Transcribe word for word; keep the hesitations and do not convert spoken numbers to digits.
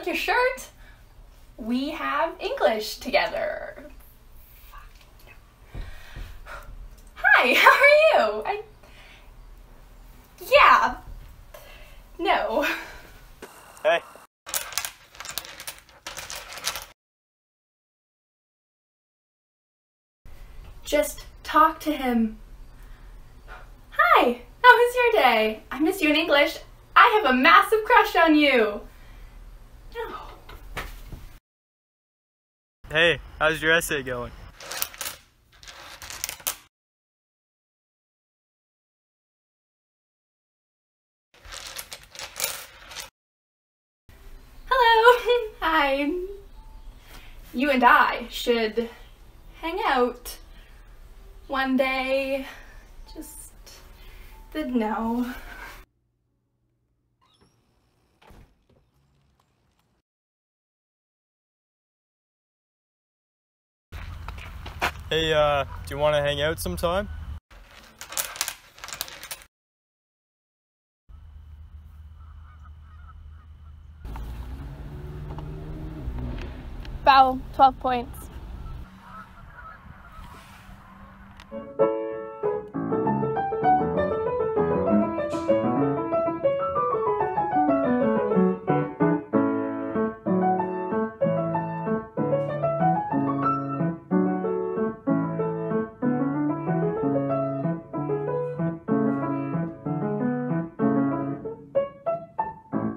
your shirt, we have English together. Hi, how are you? I... Yeah. No. Hey. Just talk to him. Hi, how was your day? I miss you in English. I have a massive crush on you. No. Hey, how's your essay going? Hello. Hi. You and I should hang out one day. Just didn't know. Hey, uh, do you want to hang out sometime? Vowel, twelve points.